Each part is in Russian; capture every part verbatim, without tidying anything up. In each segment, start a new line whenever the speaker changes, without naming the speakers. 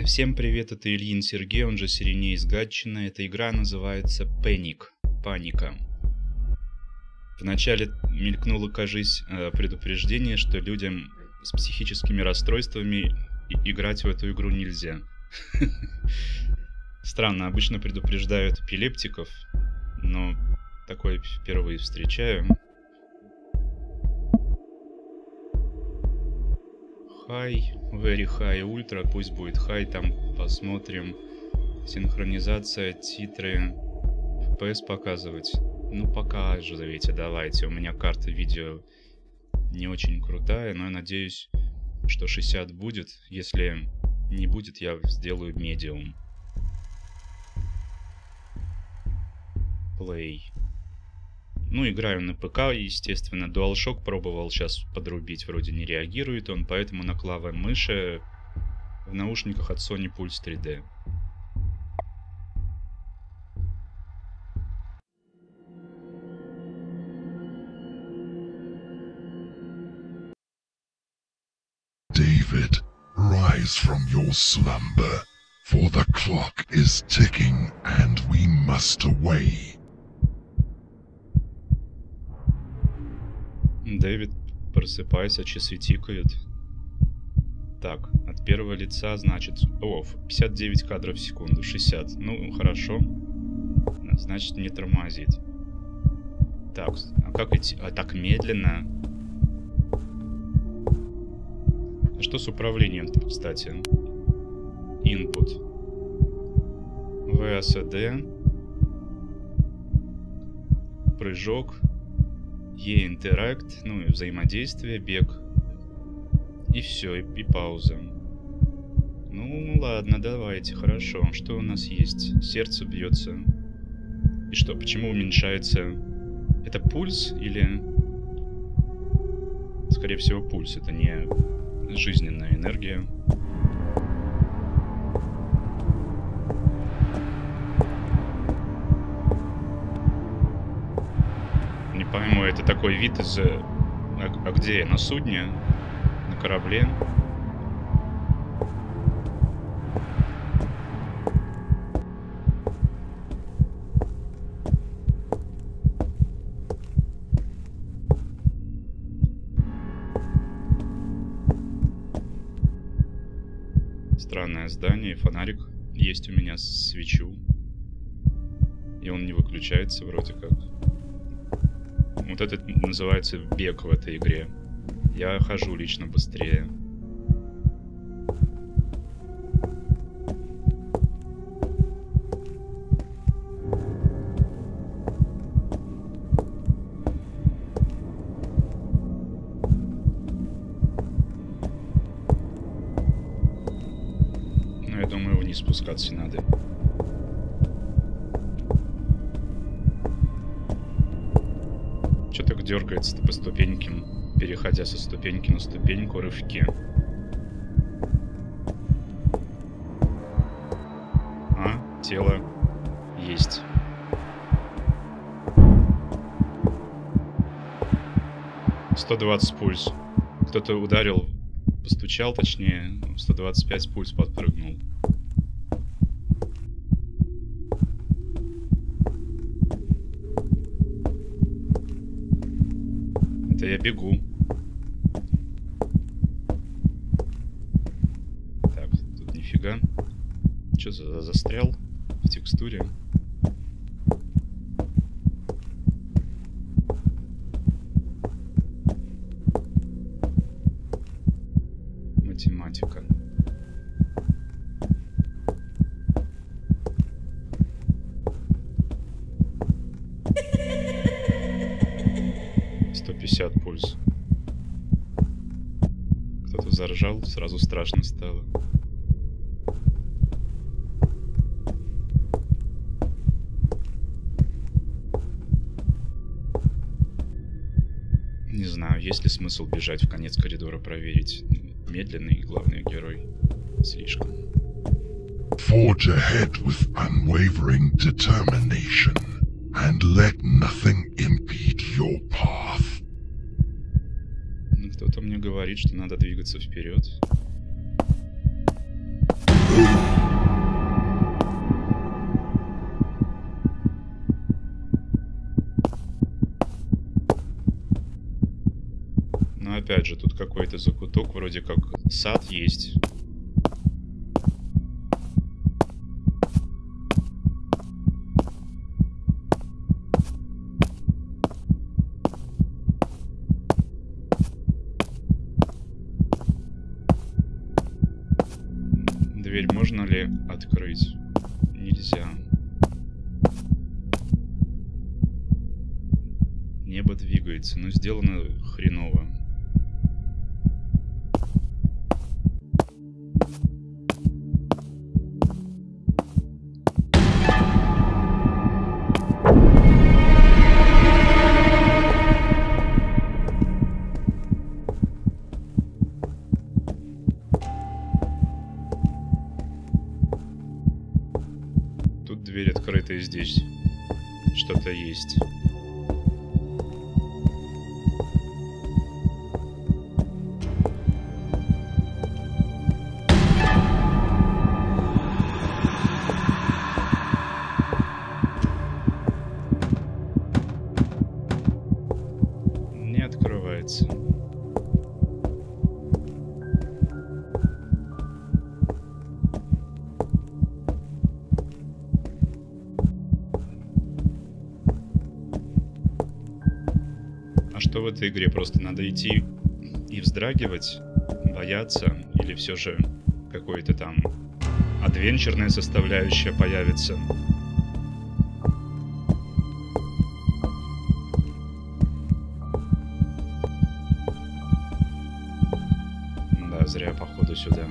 Всем привет, это Ильин Сергей, он же Сиреней из Гатчины. Эта игра называется Panic. Паника. Вначале мелькнуло, кажись, предупреждение, что людям с психическими расстройствами играть в эту игру нельзя. Странно, обычно предупреждают эпилептиков, но такое впервые встречаю. High, very high, ультра, пусть будет high, там посмотрим. Синхронизация, титры, эф пи эс показывать. Ну, покажите, давайте. У меня карта видео не очень крутая, но я надеюсь, что шестьдесят будет. Если не будет, я сделаю medium. Play. Ну, играю на ПК, естественно. DualShock пробовал сейчас подрубить, вроде не реагирует он, поэтому на клаве мыши в наушниках от Sony Pulse три дэ.
David, rise from your slumber, for the clock is ticking and we must away.
Дэвид, просыпайся, часы тикают. Так, от первого лица, значит... О, пятьдесят девять кадров в секунду, шестьдесят. Ну, хорошо. Значит, не тормозит. Так, а как идти? А так медленно. А что с управлением, кстати? Input. ви эс ди. Прыжок. E-интеракт, ну и взаимодействие, бег. И все, и, и пауза. Ну ладно, давайте, хорошо. Что у нас есть? Сердце бьется. И что, почему уменьшается? Это пульс или... Скорее всего, пульс. Это не жизненная энергия. Не пойму, это такой вид из... А, а где я? На судне? На корабле? Странное здание, фонарик есть у меня, свечу. И он не выключается вроде как. Вот это называется бег в этой игре. Я хожу лично быстрее. Но я думаю, вниз спускаться надо. Что так дергается-то по ступенькам, переходя со ступеньки на ступеньку, рывки. А, тело есть. сто двадцать пульс. Кто-то ударил, постучал, точнее, сто двадцать пять пульс подпрыгнул. Я бегу. Так, тут нифига. Что за застрял в текстуре? Математика. сто пятьдесят пульс. Кто-то заржал, сразу страшно стало. Не знаю, есть ли смысл бежать в конец коридора проверить. Медленный, главный герой. Слишком.
Forge ahead with unwavering determination, and let nothing impede your path.
Кто-то мне говорит, что надо двигаться вперед. Но опять же, тут какой-то закуток, вроде как сад есть. Дверь можно ли открыть? Нельзя. Небо двигается, но сделано хреново. Дверь открыта, и здесь что-то есть. Не открывается. Что в этой игре? Просто надо идти и вздрагивать, бояться, или все же какой-то там адвенчурная составляющая появится? Да, зря походу сюда.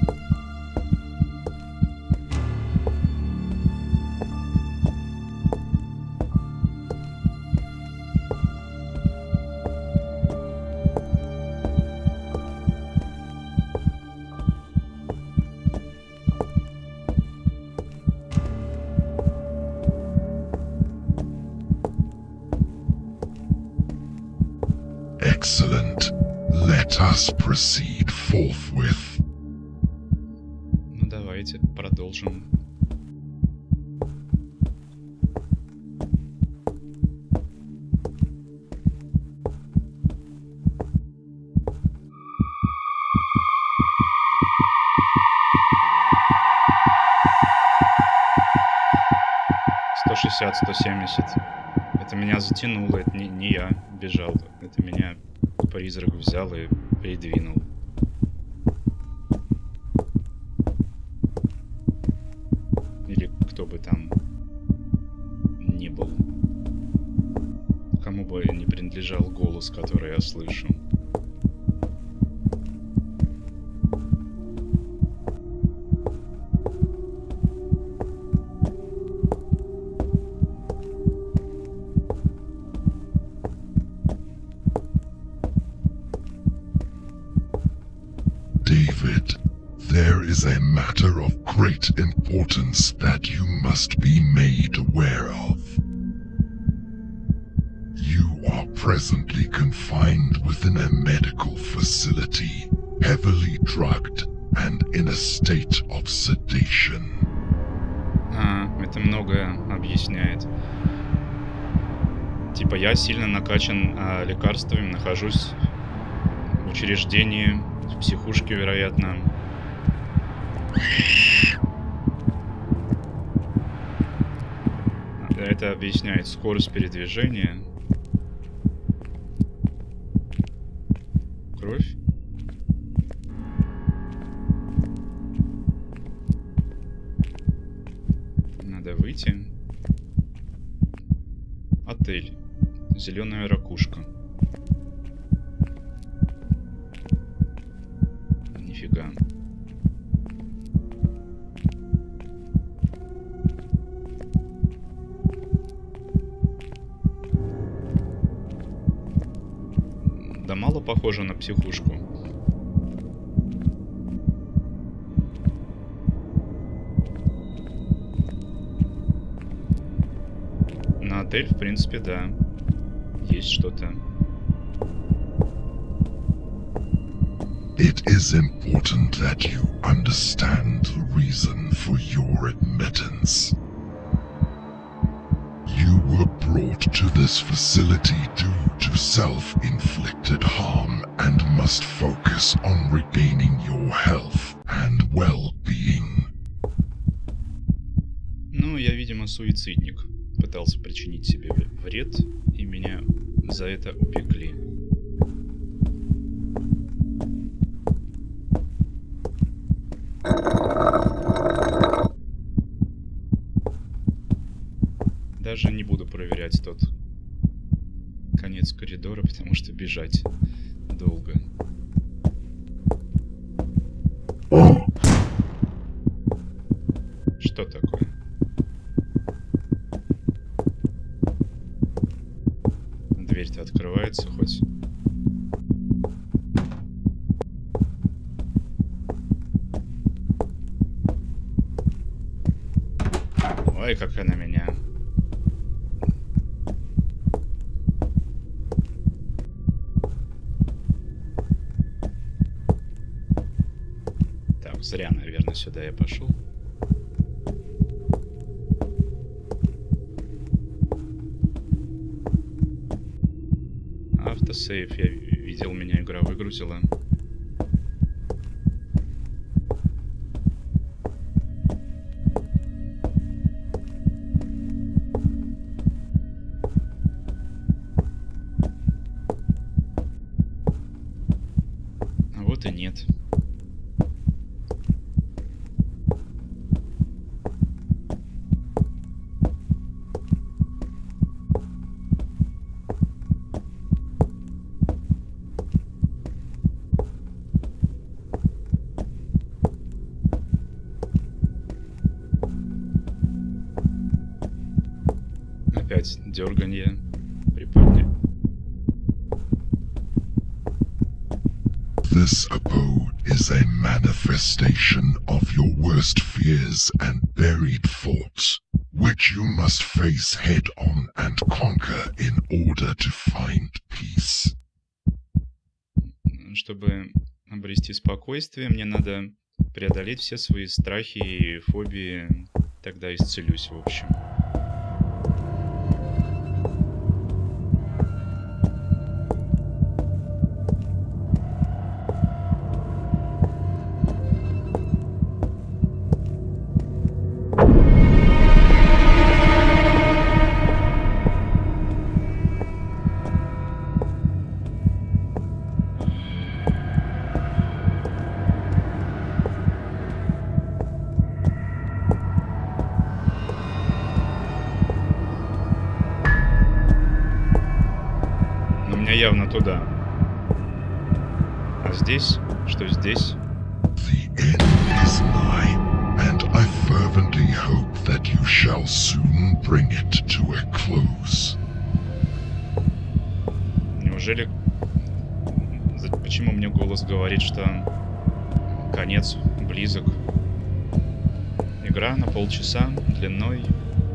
Excellent. Let us proceed forthwith.
Ну давайте продолжим. сто шестьдесят, сто семьдесят. Это меня затянуло, это не, не я бежал. Это меня призрак взял и придвинул. Или кто бы там ни был. Кому бы не принадлежал голос, который я слышу.
David, there is a matter of great importance that you must be made aware of. You are presently confined within a medical facility, heavily drugged and in a state of sedation.
А, это многое объясняет. Типа я сильно накачан а, лекарствами, нахожусь в учреждении, в психушке, вероятно. Это объясняет скорость передвижения. Кровь. Надо выйти. Отель. Зеленая ракушка. Нифига. Да мало похоже на психушку. На отель, в принципе, да. Есть что-то.
It is important that you understand the reason for your admittance. You were brought to this facility due to self-inflicted harm and must focus on regaining your health and well-being.
Ну, я, видимо, суицидник. Пытался причинить себе вред, и меня за это упекли. Даже не буду проверять тот конец коридора, потому что бежать долго. Что такое? Дверь-то открывается хоть. Ой, как она меня. Так, зря, наверное, сюда я пошел. Автосейв, я видел, меня игра выгрузила. А вот и нет. Опять дерганье, приподня.
This abode is a manifestation of your worst fears and buried thoughts, which you must face head-on and conquer in order to find peace.
Чтобы обрести спокойствие, мне надо преодолеть все свои страхи и фобии, тогда исцелюсь, в общем. Явно туда. А здесь? Что здесь?
The end is nigh, and I fervently hope that you shall soon bring it to a close.
Неужели... Почему мне голос говорит, что конец близок? Игра на полчаса длиной.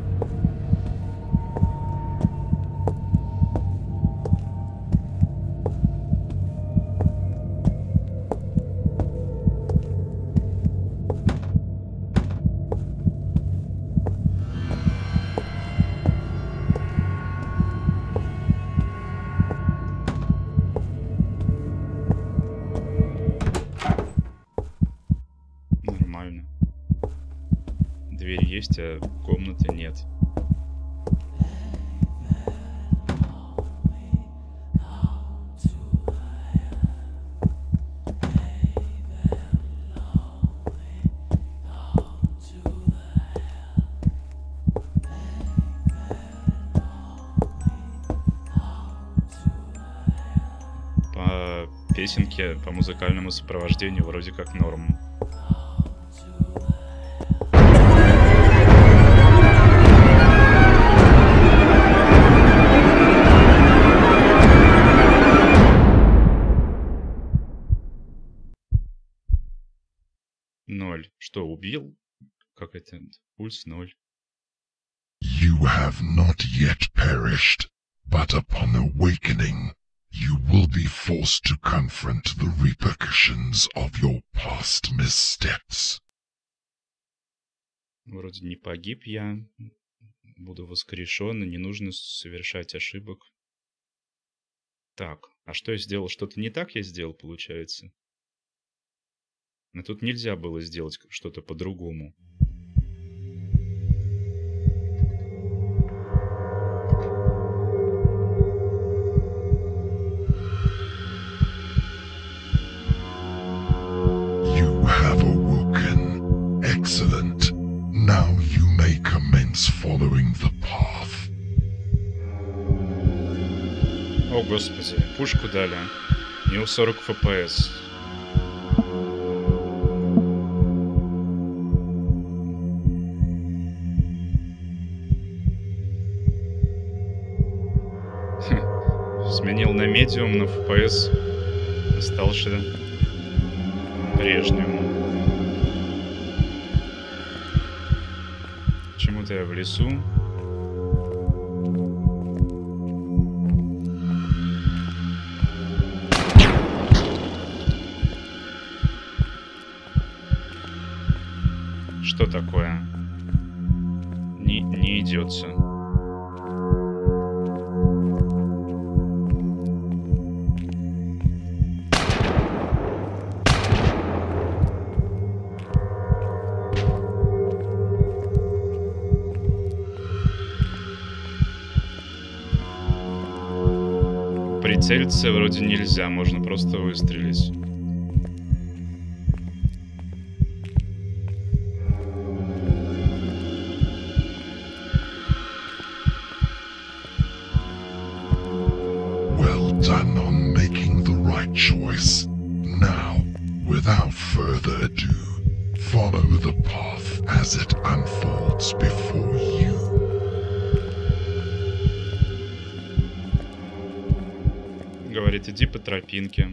Дверь есть, а комнаты нет. По песенке, по музыкальному сопровождению вроде как норм. Ноль. Что, убил? Как это? Пульс ноль.
You have not yet perished, but upon awakening, you will be forced to confront the repercussions of your past missteps.
Вроде не погиб я. Буду воскрешен, и не нужно совершать ошибок. Так, а что я сделал? Что-то не так я сделал, получается? Но тут нельзя было сделать что-то по-другому.
You have awoken. Excellent. Now you may commence following the path.
О, господи, пушку дали. Мил сорок эф пи эс. Сменил на медиум, на эф пи эс остался прежним. Почему-то я в лесу. Что такое? Не, не идется. Прицелиться вроде нельзя, можно просто выстрелить.
Well done on making the right choice. Now, without further ado, follow the path as it unfolds before you.
Говорит, иди по тропинке.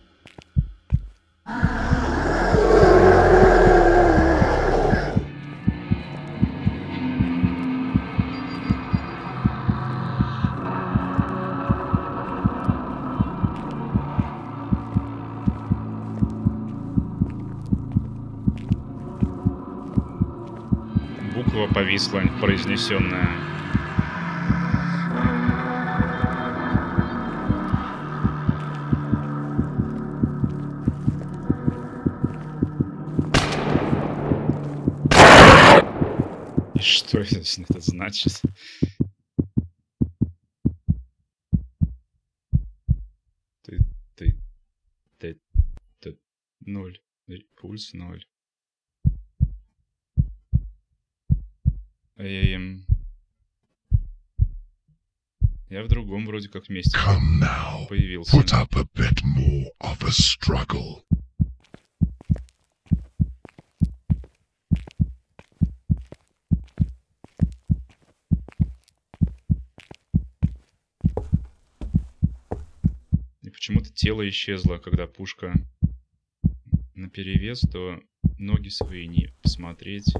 Буква повисла, произнесенная. Что это, это значит? Ты, ты, ты, ты, ноль, пульс ноль. Эм, я в другом вроде как месте
Come now,
появился.
put up a bit more of a struggle.
Почему-то тело исчезло, когда пушка наперевес, то ноги свои не посмотреть.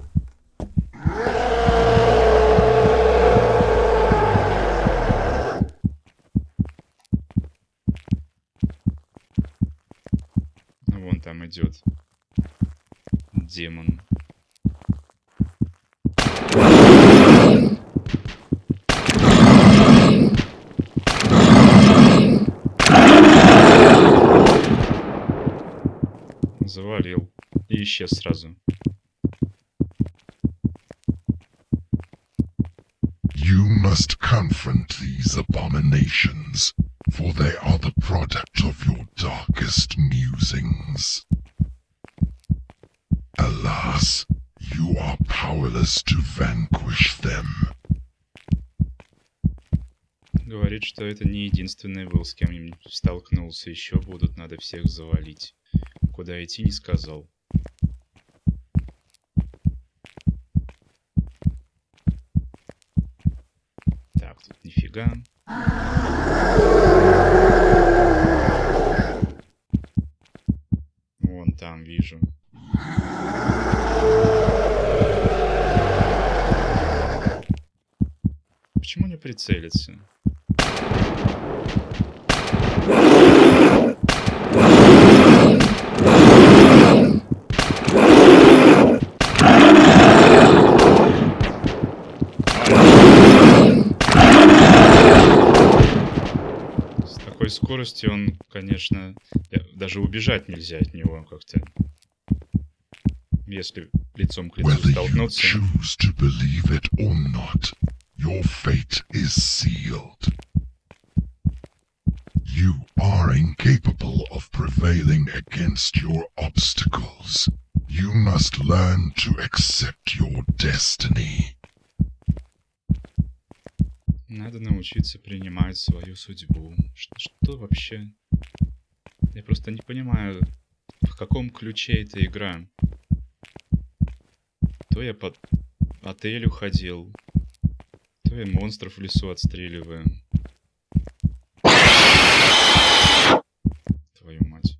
Вон там идет демон. Завалил. И исчез сразу.
You must confront these abominations, for they are the product of your darkest musings. Alas, you are powerless to vanquish them.
Говорит, что это не единственный был, с кем я столкнулся. Еще будут, надо всех завалить. Куда идти, не сказал. Так, тут нифига. Вон там вижу. Почему не прицелиться? С такой скоростью он, конечно, даже убежать нельзя от него как-то. Если лицом к лицу
Whether you
столкнуться.
choose to believe it or not, your fate is sealed. You are incapable of prevailing against your obstacles. You must learn to accept your destiny.
Надо научиться принимать свою судьбу. Что, что вообще? Я просто не понимаю, в каком ключе эта игра. То я по отелю ходил, то я монстров в лесу отстреливаю. Твою мать.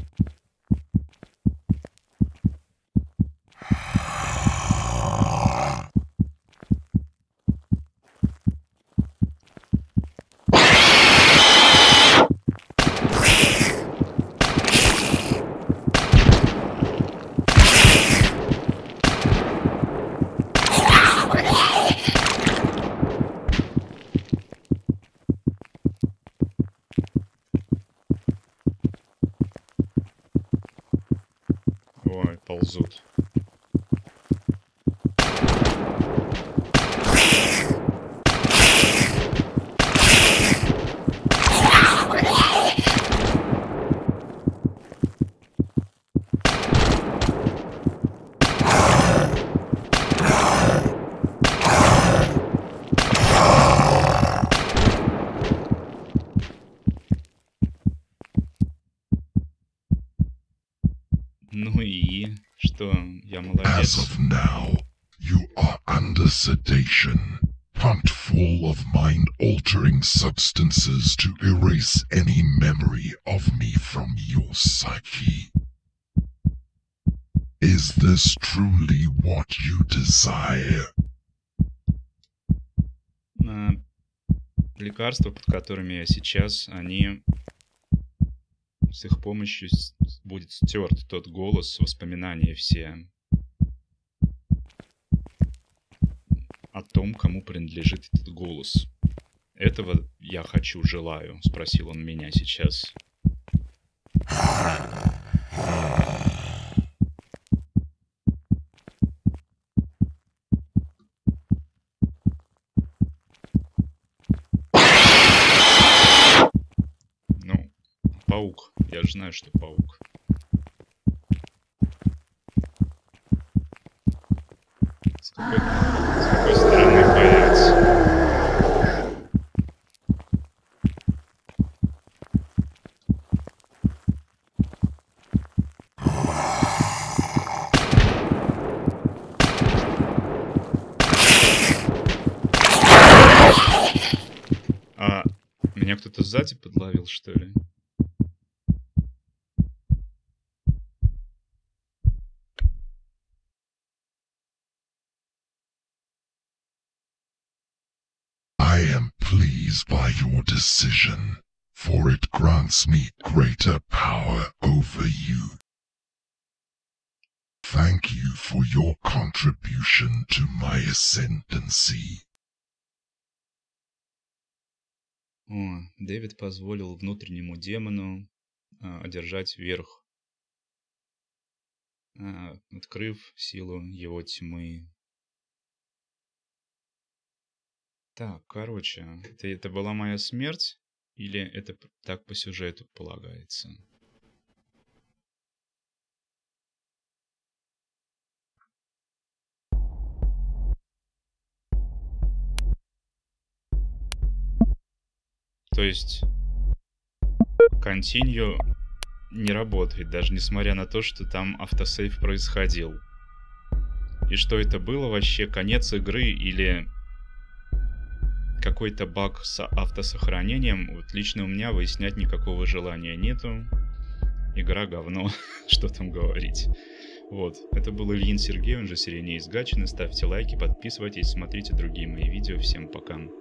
Ой, ползут. Ну и что, я
As
молодец.
of now, you are under sedation, pumped full of mind-altering substances to erase any memory of me from your psyche. Is this truly what you desire?
А, лекарства, под которыми я сейчас, они... С их помощью с- будет стерт тот голос, воспоминания все о том, кому принадлежит этот голос. Этого я хочу, желаю, спросил он меня сейчас. Ну, паук. Я же знаю, что паук. С какой, с какой стороны появится? А меня кто-то сзади подловил, что ли?
I am pleased by your decision, for it grants me greater power over you. Thank you for your contribution to my ascendancy.
О, Дэвид позволил внутреннему демону а, одержать верх, а, открыв силу его тьмы. Так, короче, это, это была моя смерть? Или это п- так по сюжету полагается? То есть, Continue не работает, даже несмотря на то, что там автосейв происходил. И что это было вообще? Конец игры или какой-то баг с автосохранением? Вот лично у меня выяснять никакого желания нету. Игра говно, что там говорить. Вот, это был Ильин Сергей, он же Сиреней из Гатчины. Ставьте лайки, подписывайтесь, смотрите другие мои видео. Всем пока.